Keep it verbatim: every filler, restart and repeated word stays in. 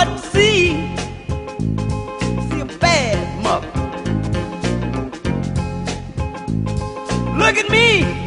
what to see. See a bad mother. Look at me.